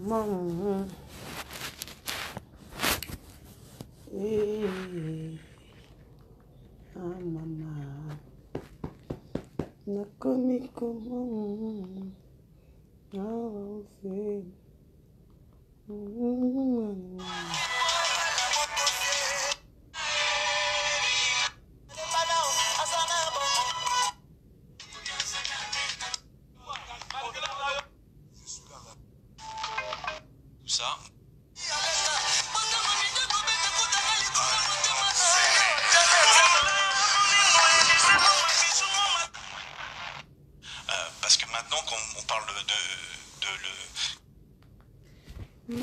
comment ah maman nakomi comment ah c'est ça. Parce que maintenant qu'on parle de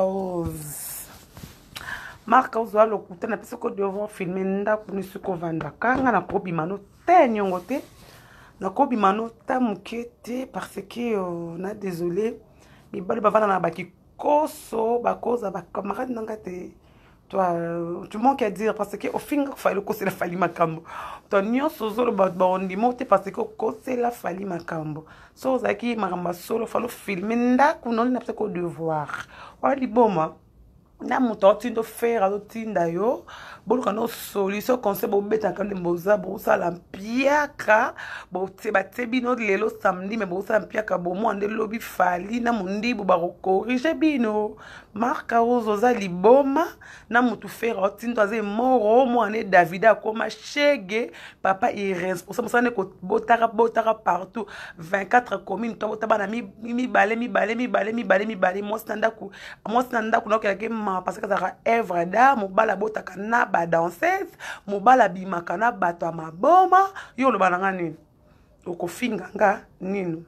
Marcaos va le coûter na pesoko devoir filmer ndako ni suko vanda kanga na kobi mano te nyongo te na kobi mano ta mukete parce que na désolé mi bali bavana na baki koso ba cause ba camarade nanga te toi tu manques à dire parce que au fin fallait que c'est la fali makambo toi nyo sozolo ba ondi mote parce que ko c'est la fali makambo so zaki maramba solo falo filmer ndako non na pesoko devoir wali boma na muto tindo faire alo tinda yo boluka no solution conseil bo beta kande moza bo sala mpiaka bo teba tebi no lelo samedi me bo sala mpiaka bo mo ande lobi fali na mundi bo ba corriger bino marka ozoza liboma na mutu faire tindo aze moro mo ane David akoma chege papa irresponsable ça ne ko botara partout 24 communes to botaba na mi balé mo standa ku na ke parce que ça œuvre d'art mobala botaka na ba danseuse mobala bimaka na bato ya maboma yo lo bananga nini okofinga nga nini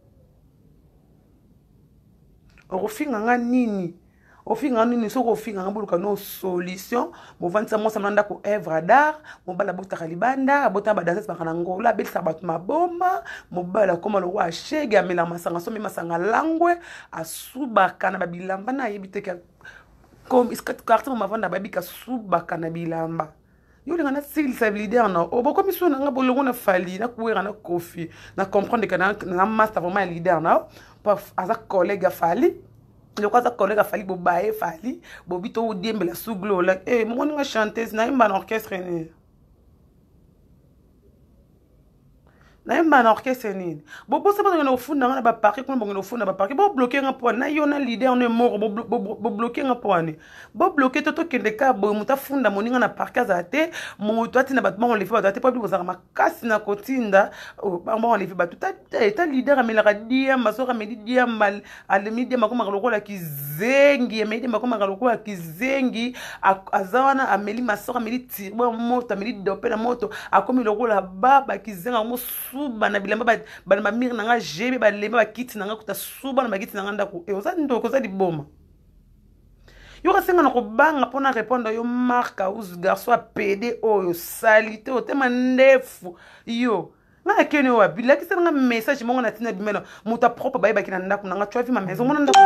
okofinga nga nini ofinga nini soko ofinga nga boluka no solution movantisa mo samanda ko œuvre d'art mobala botaka libanda bota ba danseuse bakana ngola belisa bato maboma mobala koma lo wa shege amela masanga so masanga langwe asubaka na babilamba na yebiteka comme est-ce que quartier mama vanda babika subaka na bilamba yo lenga na sil sa leader na obo comme so nga bolongo na fali na kuwera na kofi na comprendre que na master vraiment leader na pa aza collègue fali le quoi ça collègue fali bo bae fali bo bito o diembela suglo la mo nga chanteuse na imba na orchestre ni na imba na orchestre nini bo ça ba na ofunda na ba parquet ko bo na ofunda ba parquet bo bloquer nga po na yo na leader ne mort bo bloquer nga po ani bo bloquer toto kende ka bo muta funda moninga na parquet azate mo to atina ba on le fait ba te pa bo za makasi na kotinda ba on le fait ba tout ta leader amela ka dia masora medi dia mal alemi dia makoma lokola kizengi medi makoma lokola kizengi azawana ameli masora medi tirbo moto ameli dope na moto akomi lokola baba kizenga mo suba na bilamba ba mir nanga jebe ba lemba ba kiti nanga kuta suba na ba kiti nanga ndako oza ndoko za liboma yo kasenga na kobanga pona répondre yo marka us garçon PD oyo salite o tema ndefu yo nga kene wa bila kisenga message mongo na tina bimelo muta propre ba yeba kina ndako nanga tu afi ma maison mona ndako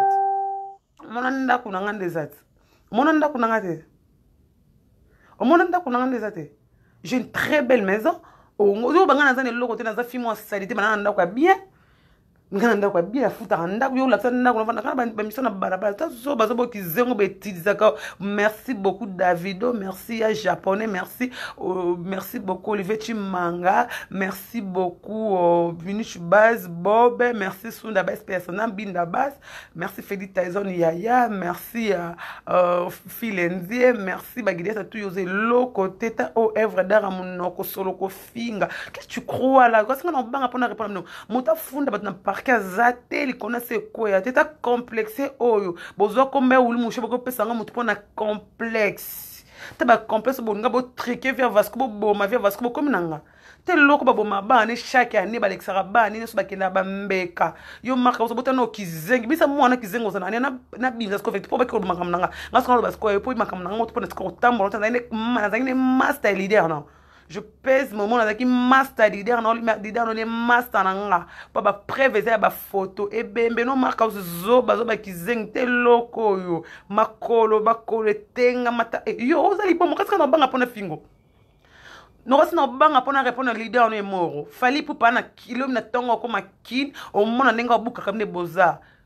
nanga ndezati mona ndako nanga te mona ndako nanga ndezati j'ai une très belle maison o bangana zane loko te na za fimo salite banana ndako bien ngana ndako bien futa ndako yo lakisa ndako na vanda kana ba mission na barabara ta so bazo bo kizengo betizaka merci beaucoup Davido merci à japonais merci merci beaucoup Olivier Chimanga merci beaucoup Vinich Baz Bob merci Sunda Bas personnel Binda Bas merci Félix Tyson Yaya merci Filenzie merci Bagidesa tout yose loko teta o œuvre d'art monoko solo ko finga qu'est-ce que tu crois là parce que on banga pona répondre non mota funda batna kazate li connaisse quoi ya teta complexe oyo bozo kombe uli mushe boko pesanga mutu pona complexe te ba complexe bo nga bo triquer vers vasco bo ma vers vasco comme nanga te loko ba bo ma ne chaque année ba lexara ba ni so ba kenda ba mbeka yo marka so botano kizengi bisa mwana kizengo sana na binza sko fait po ba ko makam nanga ngasko ba sko po makam nanga to pona sko tambo tana ne manazangi master leader non je pèse mon moment avec master leader non les master nanga pa ba préviser ba photo e bembe no marka zo bazo ba kizeng te loko yo makolo ba koletenga mata yo ozali bon qu'est-ce qu'on banga pona fingo no kasi na banga pona répondre leader no moro fali pour pana kilo na tongo ko makin o mona nenga buka kamne boza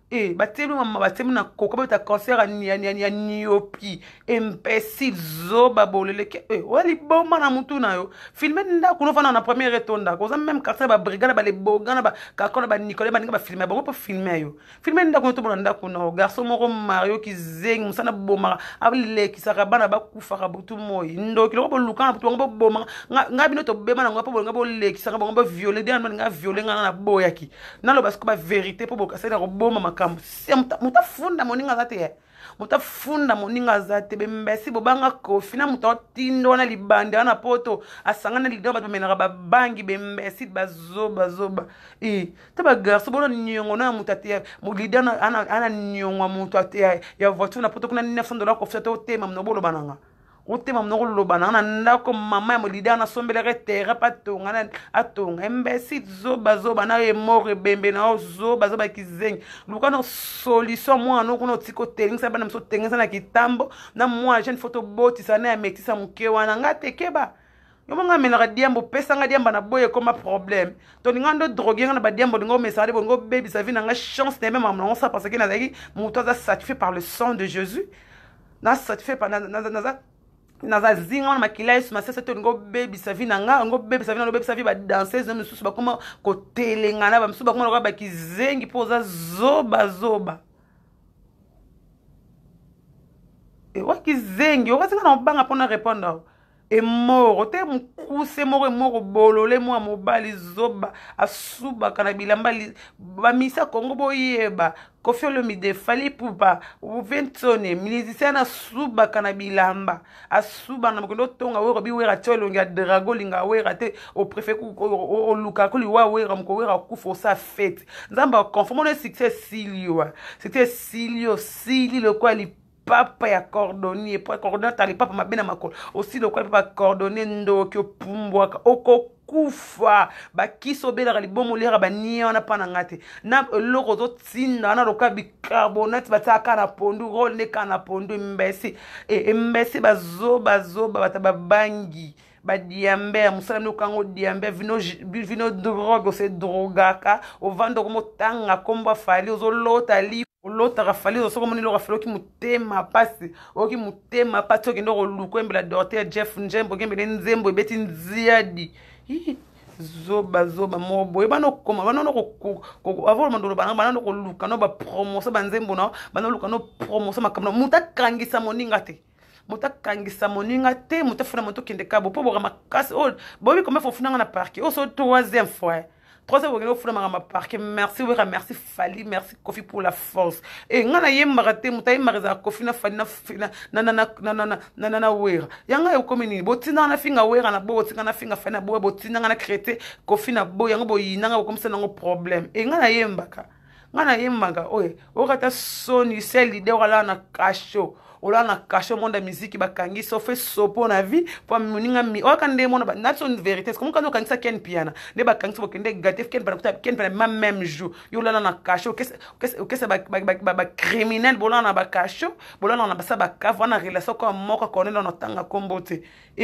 batemi mama batemi na koka beta cancer ya niopi imbécile zoba boleleke wali bomba na mutu na yo filme nda kuno fana na première étonda koza même quartier ba brigade ba le bogana ba kakona ba Nicolas ba ninga ba filmer ba filmer yo filme nda kuno to bonanda kuno garçon moko Mario ki zeng musana boma abile ki sakabana ba kufa ka butu moy ndo ki loko lukana butu ngo boma ngabi no to bema na ngo po ngo le ki sakaba ngo violer dia nga violer nga na boyaki nalo basko ba vérité po boka sena ko boma muta funda moninga zate muta funda moninga zate bembesi bobanga kofi na muta tindo na libande na poto asangana lido ba menaka ba bangi bembesi bazoba taba garso bona nyongo na muta te mulida ana nyongo muta te ya voiture na poto kuna $900 kofi to tema mnobolo bananga utema mnoko lobana na ndako mama ya molida na sombelere terre patonga na atonga imbécile zoba na emore bembe na zoba kizengi lukana solution moi no kuno tiko telingisa bana mso tengisa na kitambo na moi jeune photo boti sana ya metisa muke wana ngate keba yo manga menaka diambo pesa nga diamba na boye comme problème to ngando droguer na ba diambo ngo mesade ngo baby sa vie na nga chance de même maman ça parce que na zaki muto za satisfait par le sang de Jésus na satisfait par naza zinga wana makila yesu masese to ngo baby savi nanga ngo baby savi na baby savi ba danseuse na misusu ba koma ko telengana ba misusu ba koma ba kizengi poza zoba wa kizengi o kasinga na banga pona répondre moro te mukuse moro bolole mwa mobali zoba asuba kana bilamba ba misa Kongo boyeba Koffi Olomide fali pupa uventone musicien na suba kana bilamba asuba na mkondo tonga wero bi wera tolo nga drago linga wera te au préfet o luka ko liwa wera mko wera kufa sa fête nzamba conforme no succès Silio c'était Silio le quoi li papa ya cordonnier pour cordonnier tali papa mabena makolo aussi le quoi papa cordonnier ndo ki pumbwaka oko kufa ba kiso bela li bomolera ba niona pana ngate na loko zo tinda na roka bicarbonate bataka na pondu role ne kana pondu mbesi mbesi bazoba bataba bangi ba diambe musala no kango diambe vino drogue se drogaka o vando como tanga komba fali ozo lota li lota rafali ozo como ni lo rafalo ki mutema pasi o ki mutema pato ki ndo luko embela docteur Jeff Njembo kembele nzembo beti nziadi zoba mobo e bano koma bano ko avolo mandolo bana no ko luka no ba promotion banzembo na bano luka no promotion makamno mutakangisa moninga te mutakangisa moninga te mutafuna moto kende kabo po boka makasi o bobi comme faut funanga na parquet o so troisième fois fois funa ma parquet merci oui merci Fali merci Koffi pour la force et ngana yemba te mutai mariza Koffi na Fali na wera yanga yo komini botina na finga wera na bo botina na finga Fali na bo botina na créer Koffi na bo yanga bo yinanga comme ça na problème et ngana yemba oye okata soni c'est l'idée wala na kasho ola na kasho monde musique bakangi so fait sopo na vie pour moninga mi okande mona ba not une vérité comme quand on kangisa ken piana ne bakangi so kende gatif ken pa même jour yo la na kasho qu'est-ce ba criminel bolana ba kasho bolana na basa ba kava na relation comme moko connaît dans tanga kombote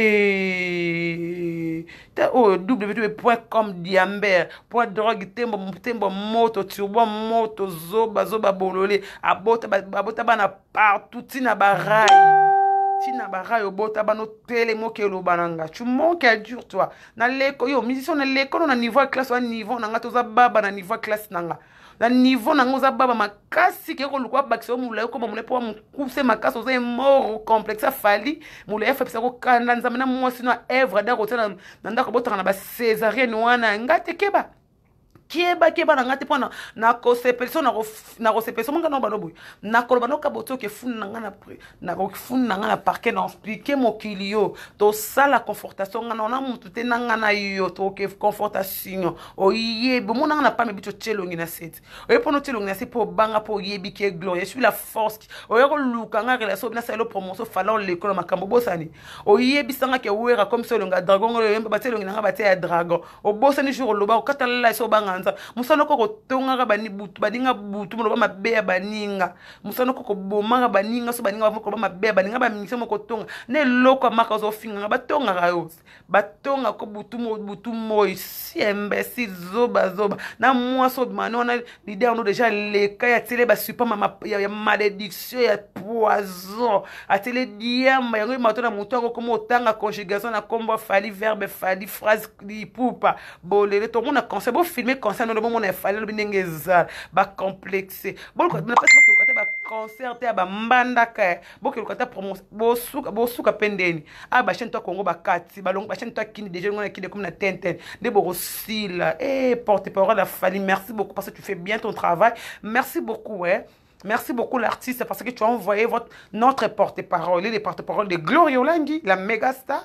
et www.com diamber point drogue tembo moto turbo moto zoba bolole abota bana partout tina barai obota bano tele moke lo bananga tu manques à dur toi na leko yo musicien na leko na niveau classe na niveau na ngato za baba na niveau classe nanga na niveau na ngoza baba makasi ke ko lukwa bakso mula ko mule po mukuse makaso za mort complexe Fali mule fa pesa ko kanda nzamena mwasi na Evre da ko tana ndako botanga na ba césarienne wana ngate keba na ngati pona na ko sepelso na ko sepelso monga no banobu na ko banoka boto ke funa ngana pre na ko funa ngana parquet na expliquer mokilio to sala confortation ngana na mutu te ngana yo to ke confortation o yebo mona ngana pa mebito chelo ngina set o yepono chelo ngina set po banga po yebi ke gloire je suis la force o yeko luka nga relation bina selo promotion fala l'école makambo bosani o yebi sanga ke wera comme selo nga dragon yemba batelo ngina nga batia dragon o bosani jour loba o katala so banga nza musano ko tonga bani butu baninga butu mo ba mabe baninga musano ko bomanga baninga so baninga ba mabe baninga ba mission mo ko tonga ne loko maka zo finga batonga rayo batonga ko butu mo si imbécile zoba na moi so manona l'idée on a déjà les cas ya télé ba super mama ya malédiction ya poison a télé diamba yango matona mutu ko comme otanga conjugation na combo fali verbe fali phrase di poupa bolele to mona conseil bo filmer conseil no mo na fali lo binenge za ba complexé bon ko na pesa ko ba concert ya ba mbandaka bo ko ta promotion bo suka pendeni a ba chaîne to Congo ba kati ba longo ba chaîne to kini déjà ngona kini comme na tenten de borosila porte-parole a fallu merci beaucoup parce que tu fais bien ton travail merci beaucoup merci beaucoup l'artiste parce que tu as envoyé notre porte-parole les porte-parole de Gloriolangi la méga star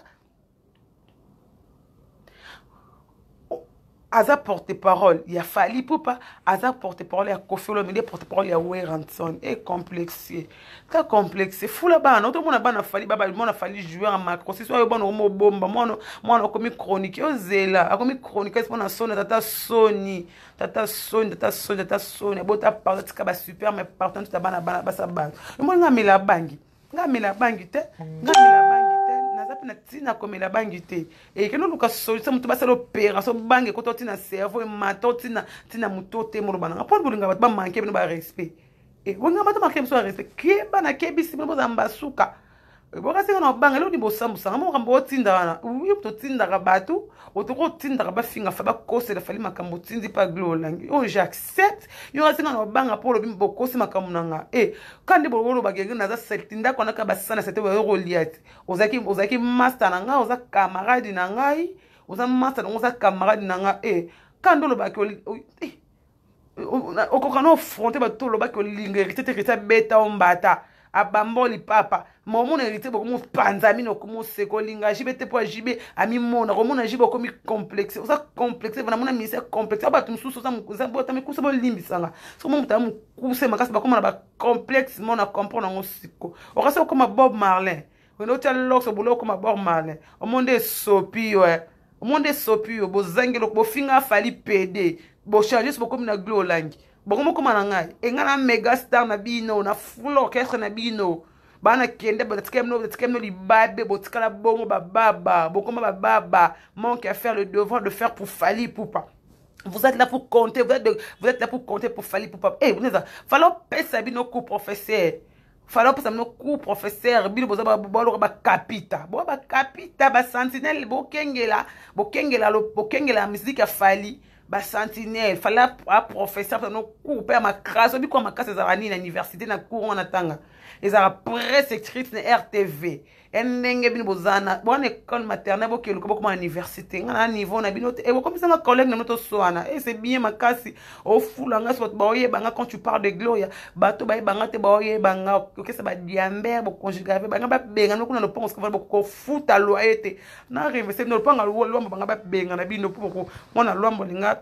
Aza porte-parole, il y a Fali Poupa, Aza porte-parole, il y a Kofi Olomide, porte-parole, il y a Weranson, et complexé. Très complexé. Fou là-bas, non, tout le monde a Fali, Baba, le monde a Fali jouer en macro. C'est soit bon, on bomba, moi, on a commis chronique, yo zela, a commis chronique, c'est pour la sonne, tata Sony, bota parle, tu as super, mais partant, tu as bana, basa base. Moi, on a mis la bangi, on a mis la bangi, na tina komela bangi te e ke no luka solution mutu basala opération bangi ko tina cerveau e mato tina muto te mo bana ngapon bulinga bat ba manke bino ba respect e wonga bato manke so respect ke bana ke bisi bo zamba suka boka singa no banga lo ni bo sambusa ngamo kambo tinda wana uyi to tinda ka batu otoko tinda ka ba finga fa ba kose la fali makambo tindi pa Gloriolangi oh j'accepte yo singa no banga pour le bimbo kose makambo nanga e kandi bo lo bagenge na za setinda kona ka basana sete bo roliat ozaki master nanga oza camarade nanga oza master oza camarade nanga e kando lo bakoli okokana affronter ba to lo bakoli lingerité te beta ombata abamboli papa mon hérité beaucoup mon panzami no comme seko linga jibete po jibe ami mona ko mona jibe ko mi complexe ça complexe vraiment na mi c'est complexe aba tumsusu ça mukuza bota mi kusa bo limbisanga so mo mutamu kuse makasi ba koma na ba complexe mona comprendre ngo siko o ka se comme Bob Marley on a tel lox boulot comme Bob Marley o monde sopi o monde sopi bo zangelo bo finga fali pd bo changer bo comme na Gloriolangi Bokomo kuma na ngai engana mega star na bino na full orchestre na bino bana kende batkemno libabe botikala bongo baba bokoma baba manque à faire le devoir de faire pour Fali Poupa. Vous êtes là pour compter, vous êtes là pour compter pour Fali Poupa. Eh, vous êtes là. Fallait passer bino coup professeur. Fallait passer bino coup professeur bino boza ba capita. Bo ba capita ba sentinelle bokengela musique à Fali. Ba sentinelle fallait à professeur no couper ma crasse bi quoi ma casse za ni na université na cours on atanga ezara presse écrite na RTV endenge bino bozana bon école maternelle bo keluko boko ma université ngana niveau na bino e comme ça na collègue na moto soana et c'est bien ma casse au fulanga so ba oye banga quand tu parles de Gloria bato ba banga te ba oye banga que ça ba diamber bo conjugaver banga ba benga no kuna no pense que va ko futa loyauté na arrive c'est no panga lo banga ba benga na bino pour mona lombo linga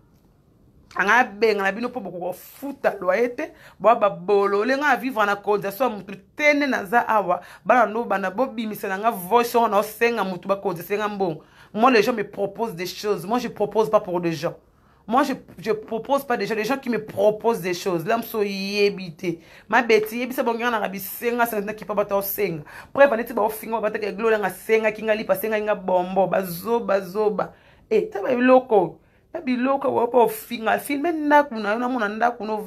anga benga na bino po boko futa loyauté bo ba bolole nga vivre na cotisation mutu tene na za awa bana no bana bobimisa nga voice on o senga mutu ba cotisation mbongo. Moi les gens me proposent des choses, moi je propose pas pour des gens. Moi je propose pas des gens, les gens qui me proposent des choses là mso yebité ma beti yebisa bonga na bisenga senga ki pa bata o senga pre vaneti ba ofinga ba ta Gloriolangi senga kinga lipa senga inga bombo bazoba taba biloko biloko wopo finga filme ndaku na yona mona ndaku no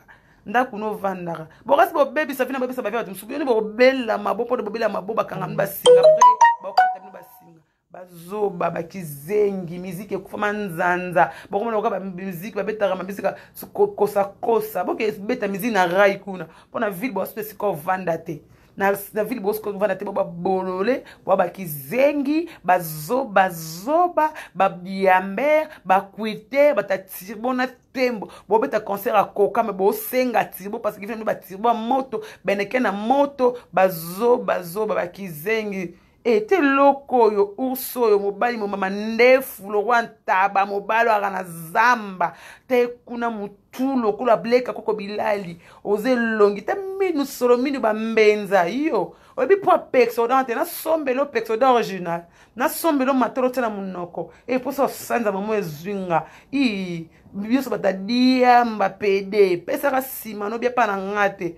vandaka bokasi bo baby safina baby sabavi atu msubioni bo bella mabopo de bobela maboba kanga mbasinga pre bokata bino basinga bazoba bakizengi musique ekufama nzanza bokomona ko ba musique babetaka mabisika kosa boke beta musique na rai kuna pona ville bo spesi ko vandate na ville bosko vana te baba bolole baba kizengi bazoba babiamber bakuite batatibona tembo bobeta concert a koka me bo senga tibo parce que vient ba tibo moto beneke na moto bazoba bakizengi te loko yo urso yo mobali mo mama ndefu lo wantaba mobalo agana zamba te kuna mutulo kula bleka koko bilali oze longi te minu solo minu ba mbenza yo obi po pexo dante na sombelo pexo d'original na sombelo matoro tena munoko e poso sanza mamo ezwinga i biso batadia mbapede pesa ka sima no bia pa na ngate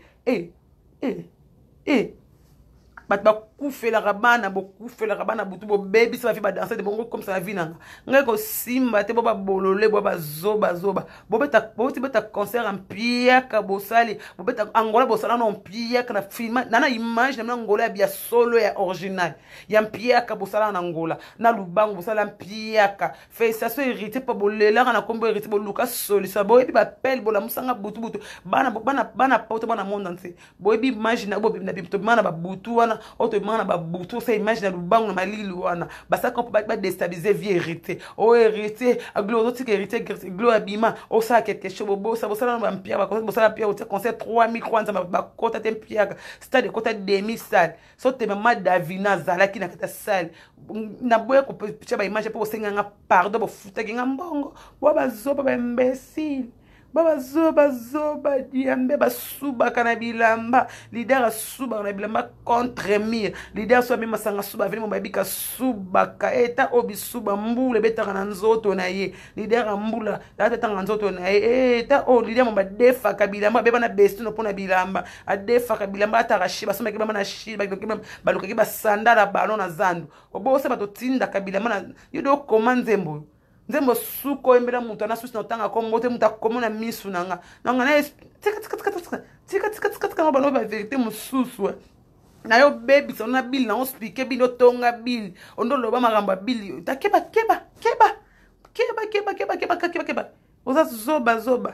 bat bakufelaka bana bokufelaka bana butu bobebisa bafi badanse te bongo comme ça la vie nanga ngai kosimba te bo babolole bo bazoba bobeti beta concert en piaka bosali bobeta angola bosala na piaka na film nana image na angola bia solo ya original ya piaka bosala na angola na lubango bosala piaka félicitation hérité pa bolela na kombo hérité boluka solution boyebi bapel bola musanga butu bana poto bana monde entier boyebi image na bo na bimto bana babutu wana auto mana ba butu ça imagine le banc na malili wana basa ko ba déstabiliser vie hérité o hérité a glorieux hérité gloire abima o ça quelque chose bobo ça bosala na mpia ba bosala pia o concert 3000 kwanza ba kota te mpia stade kota demi salle so te mama davina zalaki na kata salle na boye ko picha ba image po senga nga pardon bo futa nga mbongo bo ba zoba ba imbécile baba zoba diambe basuba kana bilamba leader suba kana bilamba contre mire leader so mema sanga suba vini mobabika suba ka eta obisuba mbule betaka na nzoto na ye leader mbula data tanga nzoto na ye eta o leader mo badefa ka bilamba beba na bestu no pona bilamba adefa ka bilamba ataka shiba soma ke bama na shiba baluka ke basandala balo na zandu obose batotinda ka bilamba na yodo komanzembo nzembo suko embela mutu ana susi na tanga kombo te muta komona misu nanga na tika bano ba vérité mususu na yo baby so na bill na on speak bill otonga bill ondo loba magamba bill ta keba oza zoba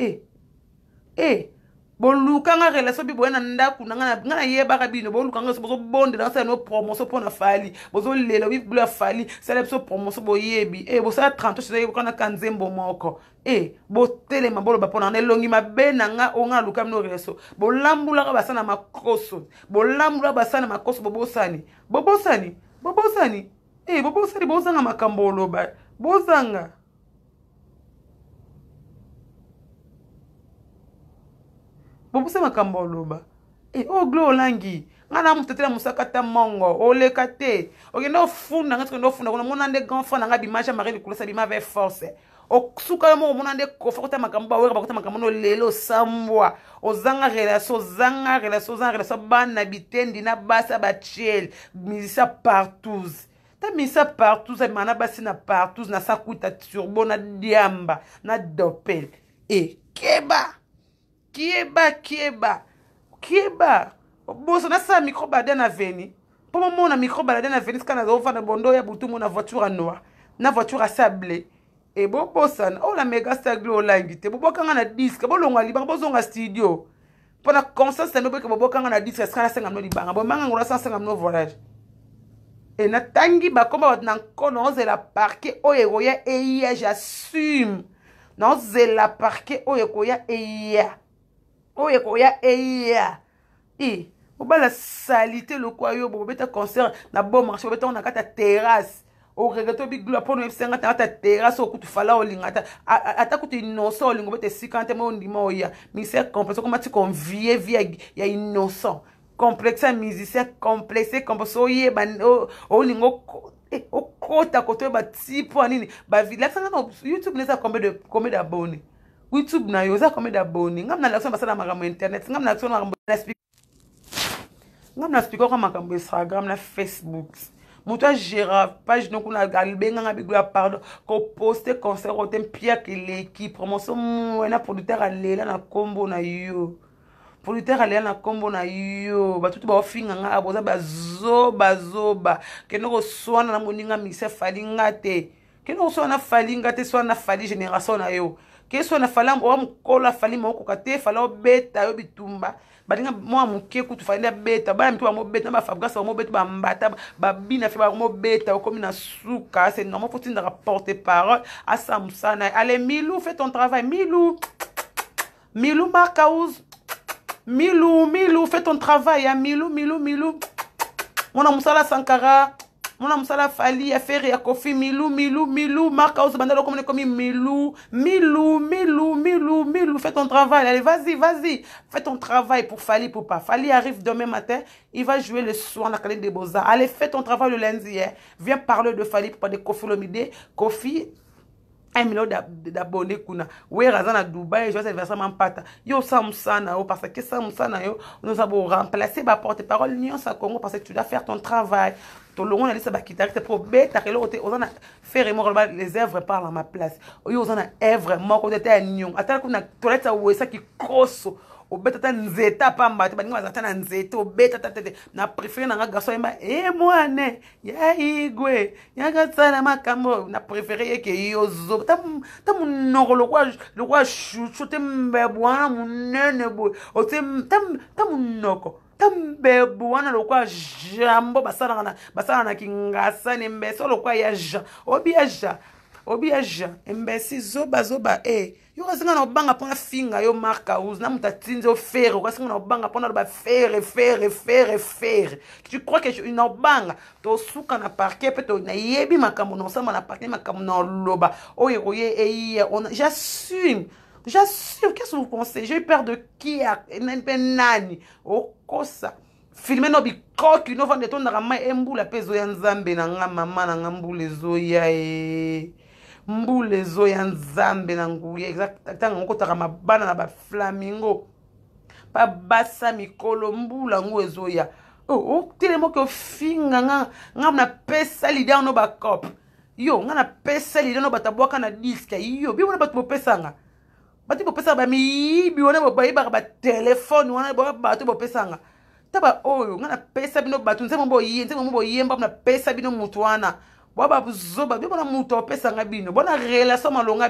boluka nga relation bi boyana ndaku nga yeba ka bino boluka nga bozo bonde dans ça no promotion pour na fali bozo lela bi bula fali ça la promotion boyebi bo ça 30 c'est ko na kanzembo moko bo telema bolo ba pona na longi mabena nga onga luka no relation bolambula ka basana makoso bolambula basana makoso bobosani bozanga makambo loba bozanga bobuse makambo loba o glo langi ngana mutetela musakata mongo oleka te okenda ofunda ngati kendo ofunda kuna mona nde grand frère nga bimaja Marie Lukulasa bima avec force o suka mo mona nde ko fakota makambo aweka bakota makambo no lelo sambwa ozanga relation bana bitendi na basa ba chiel misisa partout ta misa partout ça mana basi na partout na sakuta turbo na diamba na dopel Kieba. Boso na sa micro balade na veni. Po mo na micro balade na veni skana zo na bondo ya butu mo na voiture noire. Na voiture sablé. E bo bosan o la mega star glo langi te bo bokanga na disque bo longa libanga bo zonga studio. Po na conscience no bo ke bo bokanga na disque skana senga no libanga bo manga ngora 150 no voyage. E na tangi ba komba na kono la parquet o yegoya e j'assume. Non zela parquet o yegoya la salité le quoi yo bo beta concert na bon marché beta on a kata terrasse o regretto big gloire pour nous 50 ta terrasse o kutu fala o lingata ata kutu innocent o lingo beta 50 mo ndima o ya misère complexe comme tu convier via ya innocent complexe musicien complexe comme so ye ban o lingo o kota koto ba tipo anini ba villa sanga no YouTube neza combien d'abonnés YouTube na yo za combien d'abonnés ngam na l'action basala makambo internet ngam na action makambo ngam na speaker kwa makambo Instagram na Facebook muto gera page no kuna galbenga ngabigula pardon ko poster concert o tempia que l'équipe promotion na producteur alela na combo na yo producteur alela na combo na yo batutu ba ofinga nga aboza bazoba kenoko swana na moninga mise falinga te kenoko swana falinga te swana fali génération na yo keso na fala o mkola fali moko kate fala beta yo bitumba badinga mo muke kutu fali beta ba mtu mo beta ba fabrika mo beta ba mbata ba bina fe ba mo beta comme na suka c'est normal faut tindra porter parole à Samsana allez Milou fais ton travail Milou Marcaouz Milou fais ton travail à Milou mon musala Sankara mona musala fali ya faire ya kofi milu marka os bandalo comme milu fais ton travail, allez vas-y fais ton travail pour Fali Poupa. Fali arrive demain matin, il va jouer le soir dans la Académie des Beaux-Arts. Allez fais ton travail le lundi, hein. Viens parler de Fali Poupa, de Kofi Olomide. Kofi 1 million d'abonnés kuna. Oui, razan à Dubaï, je vais faire ça pata. Yo Samsana, parce que Samsana yo, nous avons remplacé ma porte-parole Nyon sa Congo parce que tu dois faire ton travail. Ton long on a laissé ba quitter pour bête que l'autre on a faire les œuvres parlent à ma place. Yo on a œuvre moi côté ta Nyon. Attends qu'on a toilette ou ça qui crosse. Obeta ta nzeta pamba te baninga bazata na nzeta obeta ta na préféré na garçon ema mwane ya igwe ya gatsana makambo na préféré ke yozo tam munoko lokwa chuchu te mbebwana munene bo o te tam munoko tambe bwana lokwa jambo basala na kingasa ne mbeso lokwa ya ja obiaja mbesi zoba yo kasinga na banga pona finga yo marka uz na mutatinze o faire kasinga na banga pona ba faire tu crois que je na banga to suka na parquet peut na yebi makambo na sama na parquet makambo na loba oye on j'assume qu'est-ce que vous pensez j'ai eu peur de qui nani o kosa filmer no bikoki no vendre ton na ma embula pezo ya nzambe na nga mama na ngambule zo ya mbule zo ya nzambe na nguye exactement ngokotaka mabana na ba flamingo pa basa mikolo mbula ngo ezoya telemo ke finga nga na pesa lidia no ba cop yo nga na pesa lidia no batabwaka na disque yo bi wona batu pesanga batu pesa ba mi bi wona ba iba ba telefone wona ba batu pesanga taba oyo nga na pesa bino batu nzemo bo yemba na pesa bino mutwana baba buzoba bi bona muto pesa nga bino bona relation malonga